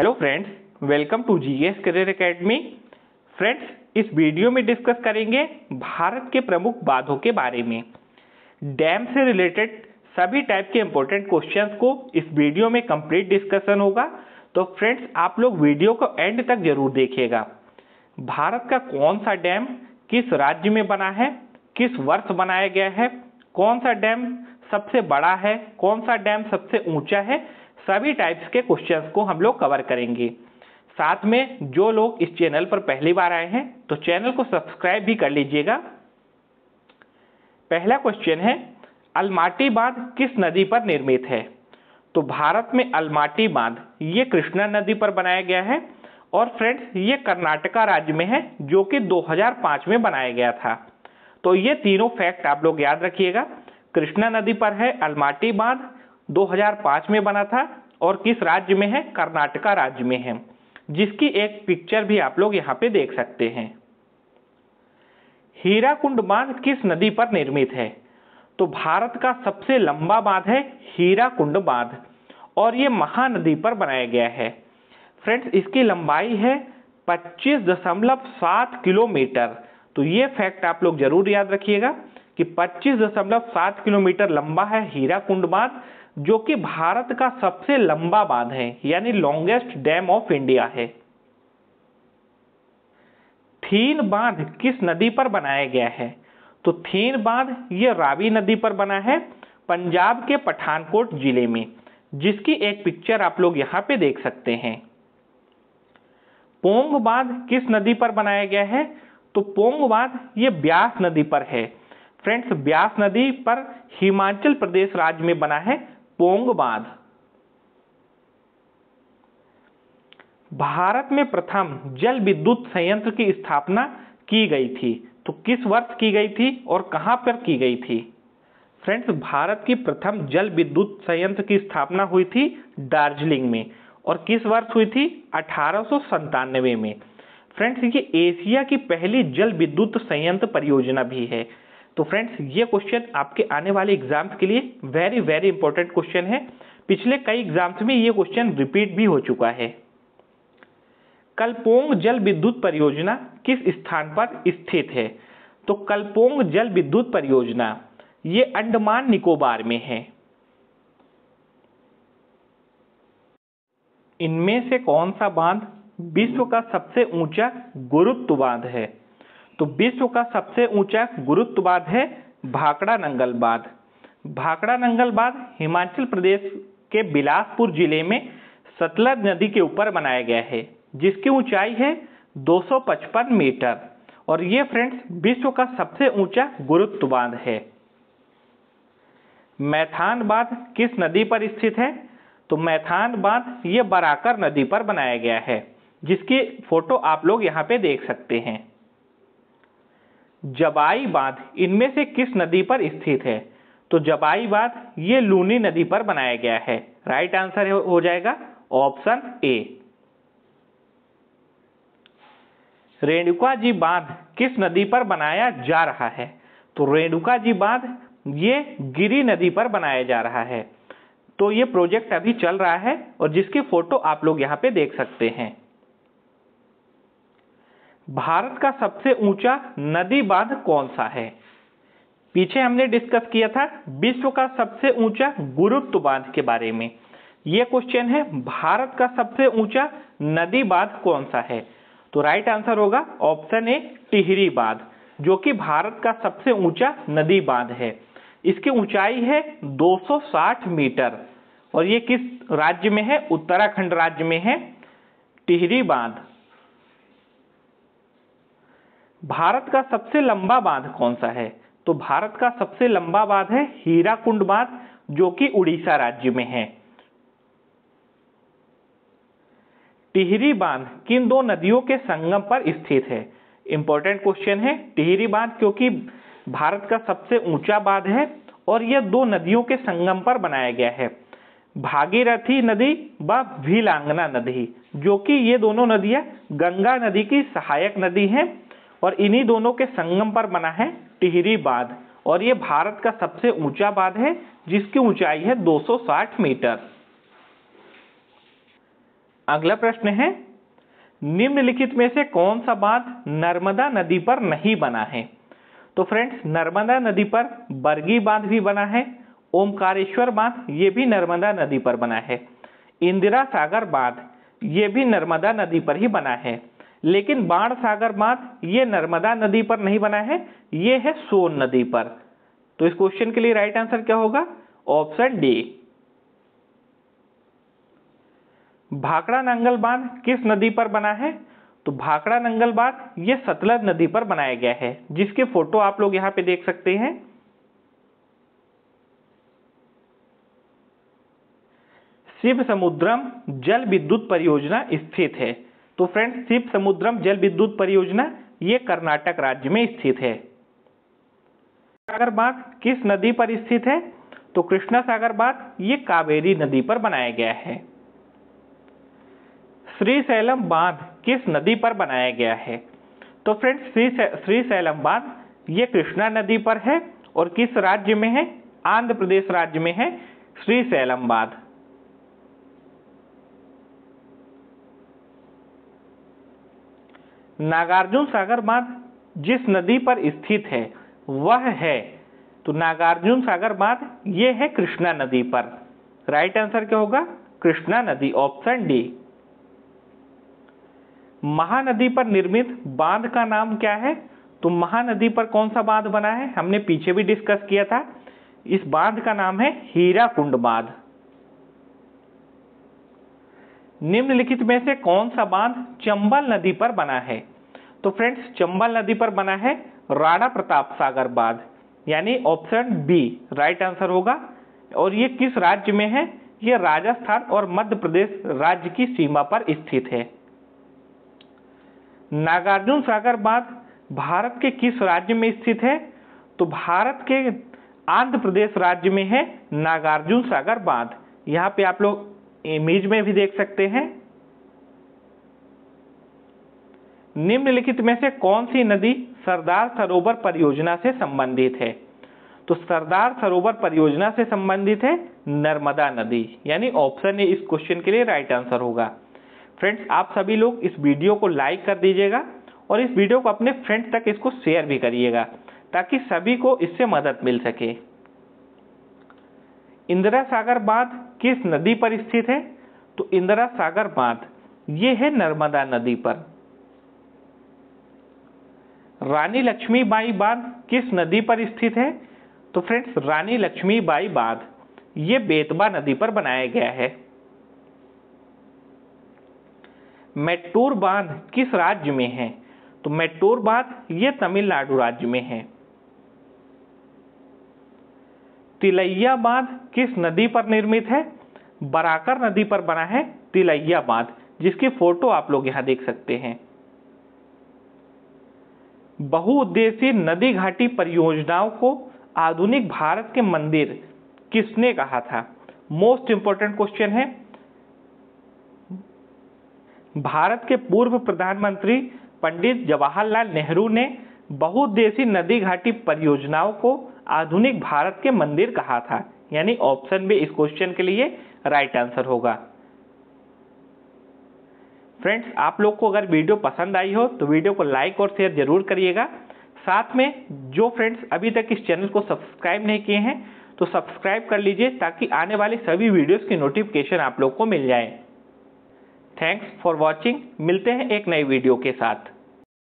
Hello friends, welcome to GS career academy. Friends, इस video में discuss करेंगे भारत के प्रमुख बांधों के बारे में। डैम से रिलेटेड सभी टाइप के इंपॉर्टेंट क्वेश्चंस को इस वीडियो में कंप्लीट डिस्कशन होगा। तो फ्रेंड्स, आप लोग वीडियो को एंड तक जरूर देखिएगा। भारत का कौन सा डैम किस राज्य में बना है, किस वर्ष बनाया गया है, कौन सा डैम सबसे बड़ा है, कौन सा डैम सबसे ऊंचा है, सभी टाइप्स के क्वेश्चंस को हम लोग कवर करेंगे। साथ में जो लोग इस चैनल पर पहली बार आए हैं तो चैनल को सब्सक्राइब भी कर लीजिएगा। पहला क्वेश्चन है, अलमाटी बांध किस नदी पर निर्मित है? तो भारत में अलमाटी बांध ये कृष्णा नदी पर बनाया गया है और फ्रेंड्स ये कर्नाटका राज्य में है, जो कि 2005 में बनाया गया था। तो ये तीनों फैक्ट आप लोग याद रखिएगा। कृष्णा नदी पर है अलमाटी बांध, 2005 में बना था और किस राज्य में है? कर्नाटका राज्य में है, जिसकी एक पिक्चर भी आप लोग यहाँ पे देख सकते हैं। हीराकुंड बांध किस नदी पर निर्मित है? तो भारत का सबसे लंबा बांध है हीराकुंड बांध और ये महानदी पर बनाया गया है। फ्रेंड्स, इसकी लंबाई है 25.7 किलोमीटर। तो ये फैक्ट आप लोग जरूर याद रखिएगा कि 25.7 किलोमीटर लंबा है हीराकुंड बांध, जो कि भारत का सबसे लंबा बांध है, यानी लॉन्गेस्ट डैम ऑफ इंडिया है। थीन बांध किस नदी पर बनाया गया है? तो थीन बांध ये रावी नदी पर बना है, पंजाब के पठानकोट जिले में, जिसकी एक पिक्चर आप लोग यहाँ पे देख सकते हैं। पोंग बांध किस नदी पर बनाया गया है? तो पोंग बांध ये ब्यास नदी पर है। फ्रेंड्स, ब्यास नदी पर हिमाचल प्रदेश राज्य में बना है पोंग बांध। भारत में प्रथम जल विद्युत संयंत्र की स्थापना की गई थी, तो किस वर्ष की गई थी और कहां पर की गई थी? फ्रेंड्स, भारत की प्रथम जल विद्युत संयंत्र की स्थापना हुई थी दार्जिलिंग में और किस वर्ष हुई थी? 1897 में। फ्रेंड्स, ये एशिया की पहली जल विद्युत संयंत्र परियोजना भी है। तो फ्रेंड्स, ये क्वेश्चन आपके आने वाले एग्जाम्स के लिए वेरी इंपॉर्टेंट क्वेश्चन है। पिछले कई एग्जाम्स में ये क्वेश्चन रिपीट भी हो चुका है। कलपोंग जल विद्युत परियोजना किस स्थान पर स्थित है? तो कलपोंग जल विद्युत परियोजना ये अंडमान निकोबार में है। इनमें से कौन सा बांध विश्व का सबसे ऊंचा गुरुत्व बांध है? तो विश्व का सबसे ऊंचा गुरुत्व बांध है भाखड़ा नंगल बांध। भाखड़ा नंगल बांध हिमाचल प्रदेश के बिलासपुर जिले में सतलज नदी के ऊपर बनाया गया है, जिसकी ऊंचाई है 255 मीटर और ये फ्रेंड्स विश्व का सबसे ऊंचा गुरुत्व बांध है। मैथान बांध किस नदी पर स्थित है? तो मैथान बांध ये बराकर नदी पर बनाया गया है, जिसकी फोटो आप लोग यहाँ पे देख सकते हैं। जबाई बांध इनमें से किस नदी पर स्थित है? तो जबाई बांध ये लूनी नदी पर बनाया गया है। राइट आंसर हो जाएगा ऑप्शन ए। रेणुका जी बांध किस नदी पर बनाया जा रहा है? तो रेणुका जी बांध ये गिरी नदी पर बनाया जा रहा है। तो ये प्रोजेक्ट अभी चल रहा है और जिसकी फोटो आप लोग यहाँ पे देख सकते हैं। भारत का सबसे ऊंचा नदी बांध कौन सा है? पीछे हमने डिस्कस किया था विश्व का सबसे ऊंचा गुरुत्व बांध के बारे में। यह क्वेश्चन है भारत का सबसे ऊंचा नदी बांध कौन सा है? तो राइट आंसर होगा ऑप्शन ए टिहरी बांध, जो कि भारत का सबसे ऊंचा नदी बांध है। इसकी ऊंचाई है 260 मीटर और ये किस राज्य में है? उत्तराखंड राज्य में है टिहरी बांध। भारत का सबसे लंबा बांध कौन सा है? तो भारत का सबसे लंबा बांध है हीराकुंड बांध, जो कि उड़ीसा राज्य में है। टिहरी बांध किन दो नदियों के संगम पर स्थित है? इंपॉर्टेंट क्वेश्चन है टिहरी बांध, क्योंकि भारत का सबसे ऊंचा बांध है और यह दो नदियों के संगम पर बनाया गया है, भागीरथी नदी व भीलांगना नदी, जो कि ये दोनों नदियां गंगा नदी की सहायक नदी हैं और इन्हीं दोनों के संगम पर बना है टिहरी बांध और ये भारत का सबसे ऊंचा बांध है, जिसकी ऊंचाई है 260 मीटर। अगला प्रश्न है, निम्नलिखित में से कौन सा बांध नर्मदा नदी पर नहीं बना है? तो फ्रेंड्स, नर्मदा नदी पर बरगी बांध भी बना है, ओमकारेश्वर बांध ये भी नर्मदा नदी पर बना है, इंदिरा सागर बांध ये भी नर्मदा नदी पर ही बना है, लेकिन बाण सागर बांध ये नर्मदा नदी पर नहीं बना है, ये है सोन नदी पर। तो इस क्वेश्चन के लिए राइट आंसर क्या होगा? Option D. भाखड़ा नंगल बांध किस नदी पर बना है? तो भाखड़ा नंगल बांध ये सतलज नदी पर बनाया गया है, जिसके फोटो आप लोग यहां पे देख सकते हैं। शिव समुद्रम जल विद्युत परियोजना स्थित है। तो फ्रेंड्स, शिव समुद्रम जल विद्युत परियोजना ये कर्नाटक राज्य में स्थित है। सागर बांध किस नदी पर स्थित है? तो कृष्णा सागर बांध ये कावेरी नदी पर बनाया गया है। श्रीशैलम बांध किस नदी पर बनाया गया है? तो फ्रेंड्स, श्रीशैलम बांध ये कृष्णा नदी पर है और किस राज्य में है? आंध्र प्रदेश राज्य में है श्रीशैलम बांध। नागार्जुन सागर बांध जिस नदी पर स्थित है वह है, तो नागार्जुन सागर बांध ये है कृष्णा नदी पर। राइट आंसर क्या होगा? कृष्णा नदी, ऑप्शन डी। महानदी पर निर्मित बांध का नाम क्या है? तो महानदी पर कौन सा बांध बना है? हमने पीछे भी डिस्कस किया था। इस बांध का नाम है हीराकुंड बांध। निम्नलिखित में से कौन सा बांध चंबल नदी पर बना है? तो फ्रेंड्स, चंबल नदी पर बना है राणा प्रताप सागर बांध, यानी ऑप्शन बी राइट आंसर होगा। और ये किस राज्य में है? ये राजस्थान और मध्य प्रदेश राज्य की सीमा पर स्थित है। नागार्जुन सागर बांध भारत के किस राज्य में स्थित है? तो भारत के आंध्र प्रदेश राज्य में है नागार्जुन सागर बांध। यहाँ पे आप लोग इमेज में भी देख सकते हैं। निम्नलिखित में से कौन सी नदी सरदार सरोवर परियोजना से संबंधित है? तो सरदार सरोवर परियोजना से संबंधित है नर्मदा नदी, यानी ऑप्शन ए इस क्वेश्चन के लिए राइट आंसर होगा। फ्रेंड्स, आप सभी लोग इस वीडियो को लाइक कर दीजिएगा और इस वीडियो को अपने फ्रेंड्स तक इसको शेयर भी करिएगा, ताकि सभी को इससे मदद मिल सके। इंदिरा सागर बांध किस नदी पर स्थित है? तो इंदिरा सागर बांध ये है नर्मदा नदी पर। रानी लक्ष्मीबाई बांध किस नदी पर स्थित है? तो फ्रेंड्स, रानी लक्ष्मीबाई बांध ये बेतवा नदी पर बनाया गया है। मेट्टूर बांध किस राज्य में है? तो मेट्टूर बांध ये तमिलनाडु राज्य में है। तिलैया बांध किस नदी पर निर्मित है? बराकर नदी पर बना है तिलैया बांध, जिसकी फोटो आप लोग यहां देख सकते हैं। बहुउद्देशीय नदी घाटी परियोजनाओं को आधुनिक भारत के मंदिर किसने कहा था? मोस्ट इंपोर्टेंट क्वेश्चन है। भारत के पूर्व प्रधानमंत्री पंडित जवाहरलाल नेहरू ने बहुउद्देशीय नदी घाटी परियोजनाओं को आधुनिक भारत के मंदिर कहा था, यानी ऑप्शन बी इस क्वेश्चन के लिए राइट आंसर होगा। फ्रेंड्स, आप लोग को अगर वीडियो पसंद आई हो तो वीडियो को लाइक और शेयर जरूर करिएगा। साथ में जो फ्रेंड्स अभी तक इस चैनल को सब्सक्राइब नहीं किए हैं तो सब्सक्राइब कर लीजिए, ताकि आने वाली सभी वीडियोस की नोटिफिकेशन आप लोग को मिल जाए। Thanks for watching. मिलते हैं एक नई वीडियो के साथ।